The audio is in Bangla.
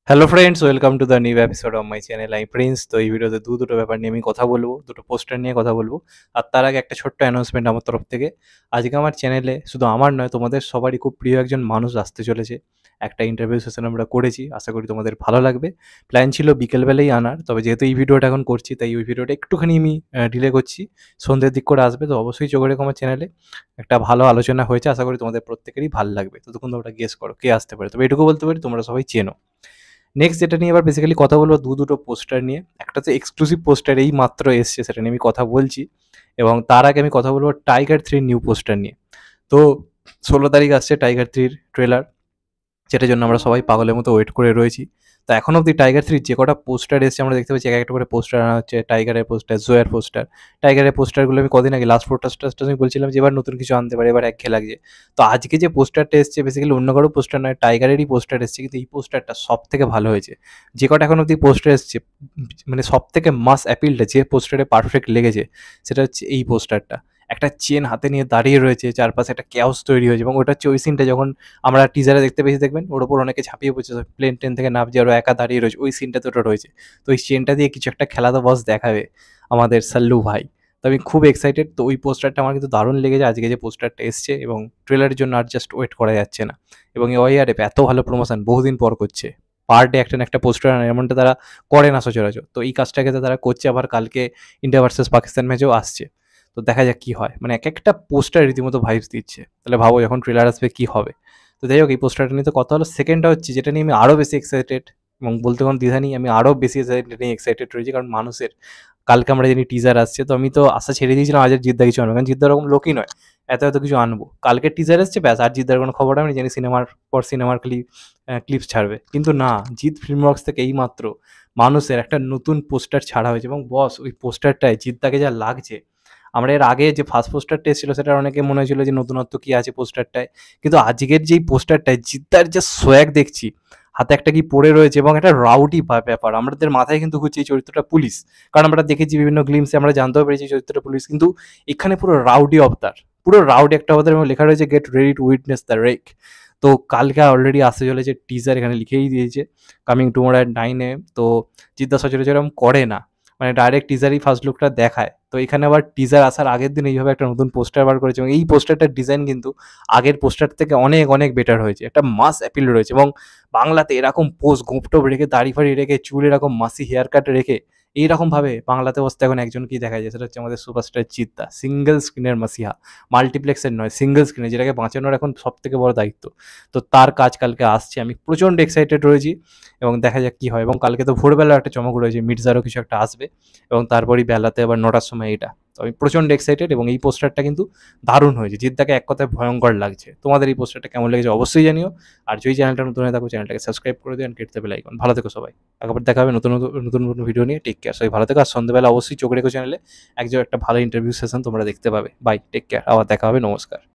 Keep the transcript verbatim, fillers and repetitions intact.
Hello friends, welcome to the new episode of my channel I Prince. তো এই ভিডিওতে দু দুটো ব্যাপার নিয়ে আমি কথা বলবো, দুটো পোস্টার নিয়ে কথা বলবো। আর তার আগে একটা ছোট্ট অ্যানাউন্সমেন্ট আমার তরফ থেকে। আজকে আমার চ্যানেলে শুধু আমার নয়, তোমাদের সবারই খুব প্রিয় একজন মানুষ আসতে চলেছে। একটা ইন্টারভিউ সেশন আমরা করেছি, আশা করি তোমাদের ভালো লাগবে। প্ল্যান ছিল বিকেলবেলাই আনার, তবে যেহেতু এই ভিডিওটা এখন করছি তাই ওই ভিডিওটা একটুখানি আমি ডিলে করছি। সন্ধ্যের দিক করে আসবে, তো অবশ্যই চোখ রেখো আমার চ্যানেলে। একটা ভালো আলোচনা হয়েছে, আশা করি তোমাদের প্রত্যেকেরই ভালো লাগবে। ততক্ষণ তোমরা গেস করো কে আসতে পারে, তবে এটুকু বলতে পারি তোমরা সবাই চেনো। নেক্সট যেটা নিয়ে এবার বেসিক্যালি কথা বলবো, দু দুটো পোস্টার নিয়ে। একটা তো এক্সক্লুসিভ পোস্টার এই মাত্র এসছে, সেটা নিয়ে আমি কথা বলছি। এবং তার আগে আমি কথা বলবো টাইগার থ্রির নিউ পোস্টার নিয়ে। তো ষোলো তারিখ আসছে টাইগার থ্রির ট্রেলার, যেটার জন্য আমরা সবাই পাগলের মতো ওয়েট করে রয়েছি। তো এখন অব্দি টাইগার থ্রির যে কটা পোস্টার এসছে আমরা দেখতে পাচ্ছি, এক একটা করে পোস্টার আনা হচ্ছে। টাইগারের পোস্টার, জোয়ার পোস্টার। টাইগারের পোস্টারগুলো আমি কদিন আগে লাস্ট পোস্টারটা আমি বলছিলাম যে এবার নতুন কিছু আনতে পারে, এবার একঘেয়ে লাগছে। তো আজকে যে পোস্টারটা এসছে বেসিক্যালি অন্য কারো পোস্টার নয়, টাইগারেরই পোস্টার এসছে, কিন্তু এই পোস্টারটা সব থেকে ভালো হয়েছে। যে কটা এখন অব্দি পোস্টার এসছে, মানে সব থেকে মাস অ্যাপিলটা যে পোস্টারে পারফেক্ট লেগেছে সেটা হচ্ছে এই পোস্টারটা। একটা চেন হাতে নিয়ে দাঁড়িয়ে রয়েছে, চারপাশে একটা ক্যাওস তৈরি হয়েছে, এবং ওটা হচ্ছে ওই সিনটা যখন আমরা টিজারে দেখতে পেয়েছি, দেখবেন ওর ওপর অনেকে ঝাঁপিয়ে পড়ছে, প্লেন টেন থেকে নামছে আর ও একা দাঁড়িয়ে রয়েছে, ওই সিনটাতে ওটা রয়েছে। তো ওই চেনটা দিয়ে কিছু একটা খেলাতে বস দেখাবে আমাদের সাল্লু ভাই। তো আমি খুব এক্সাইটেড। তো ওই পোস্টারটা আমার কিন্তু দারুণ লেগেছে আজকে যে পোস্টারটা এসছে, এবং ট্রেলারের জন্য আর জাস্ট ওয়েট করা যাচ্ছে না। এবং এই ওয়াইআরএফ এত ভালো প্রমোশন বহুদিন পর করছে, পার ডে একটা না একটা পোস্টার আনে, এমনটা তারা করে না সচরাচর। তো এই কাজটাকে তো তারা করছে, আবার কালকে ইন্ডিয়া ভার্সেস পাকিস্তান ম্যাচেও আসছে। তো দেখা যাক কি হয়, মানে এক একটা পোস্টার রীতিমতো ভাইবস দিচ্ছে। তাহলে ভাবো যখন ট্রেলার আসবে কি হবে। তো যাই হোক, এই পোস্টারটা নিয়ে তো কথা হলো। সেকেন্ডটা হচ্ছে যেটা নিয়ে আমি আরও বেশি এক্সাইটেড, এবং বলতে কোনো দ্বিধা নেই, আমি আরও বেশি নিয়ে এক্সাইটেড রয়েছি, কারণ মানুষের কালকে আমরা জানি টিজার আসছে। তো আমি তো আশা ছেড়ে দিয়েছিলাম আজ আর জিদ্দা কিছু আনবো, কারণ জিদ্দা ওরকম লোকই নয় এত এত কিছু আনবো। কালকে টিজার এসছে ব্যাস, আর জিদ্দার কোনো খবর আমি জানি সিনেমার পর সিনেমার খালি ক্লিপস ছাড়বে। কিন্তু না, জিৎ ফিল্ম ওয়ার্কস থেকে এই মাত্র মানুষের একটা নতুন পোস্টার ছাড়া হয়েছে, এবং বস ওই পোস্টারটায় জিদ্দাকে যা লাগছে। আমরা এর আগে যে ফার্স্ট পোস্টারটা এসেছিল সেটা অনেকে মনে হয়েছিল যে নতুনত্ব কি আছে পোস্টারটায়, কিন্তু আজকের যেই পোস্টারটায় জিদ্দার যে সোয়াগ দেখছি, হাতে একটা কি পড়ে রয়েছে, এবং একটা রাউডি ব্যাপার আমাদের মাথায় কিন্তু ঘুরছে এই চরিত্রটা পুলিশ। কারণ আমরা দেখেছি বিভিন্ন গ্লিমসে, আমরা জানতেও পেরেছি চরিত্রটা পুলিশ, কিন্তু এখানে পুরো রাউডি অবতার, পুরো রাউডি একটা অবতার, এবং লেখা রয়েছে get ready to witness the wreck. তো কালকে অলরেডি আসতে চলেছে টিজার, এখানে লিখেই দিয়েছে কামিং টুমোরো অ্যাট নাইনে। তো জিদ্দা সচরাচর এরকম করে না, মানে ডাইরেক্ট টিজারই ফার্স্ট লুকটা দেখায়। তো এখানে আবার টিজার আসার আগের দিন এইভাবে একটা নতুন পোস্টার বার করেছে, এবং এই পোস্টারটার ডিজাইন কিন্তু আগের পোস্টার থেকে অনেক অনেক বেটার হয়েছে, একটা মাস অ্যাপিল রয়েছে। এবং বাংলাতে এরকম পোজ গোপটোপ রেখে, দাড়ি ফাড়ি রেখে, চুল এরকম মাসি হেয়ার কাট রেখে এইরকমভাবে বাংলাতে বসতে এখন একজনকেই দেখা যায়, সেটা হচ্ছে আমাদের সুপারস্টার জিদ্দা। সিঙ্গেল স্ক্রিনের মাসিহা, মাল্টিপ্লেক্সের নয়, সিঙ্গেল স্ক্রিনে, যেটাকে বাঁচানোর এখন সব থেকে বড় দায়িত্ব। তো তার কাজ কালকে আসছে, আমি প্রচণ্ড এক্সাইটেড রয়েছি, এবং দেখা যাক কী হয়। এবং কালকে তো ভোরবেলা একটা চমক রয়েছে, মির্জারও কিছু একটা আসবে, এবং তারপরই বেলাতে আবার নটার সময় এটা। তো আমি প্রচণ্ড এক্সাইটেড, এবং এই পোস্টারটা কিন্তু দারুণ হয়েছে, জিদ্দাকে এক কথায় ভয়ঙ্কর লাগছে। তোমাদের এই পোস্টারটা কেমন লেগেছে অবশ্যই জানিও। আর যদি চ্যানেলটা নতুন হয়ে থাকো, চ্যানেলটাকে সাবস্ক্রাইব করে দিন, কেটে বেল আইকন। ভালো থেকো সবাই, একবার দেখা হবে নতুন নতুন নতুন নতুন ভিডিও নিয়ে। টেক কেয়ার, সবাই ভালো থেকো। আর সন্ধ্যাবেলা অবশ্যই চোখ রেখো চ্যানেলে একজন একটা ভালো ইন্টারভিউ সেশন তোমরা দেখতে পাবে। বাই, টেক কেয়ার, আবার দেখা হবে, নমস্কার।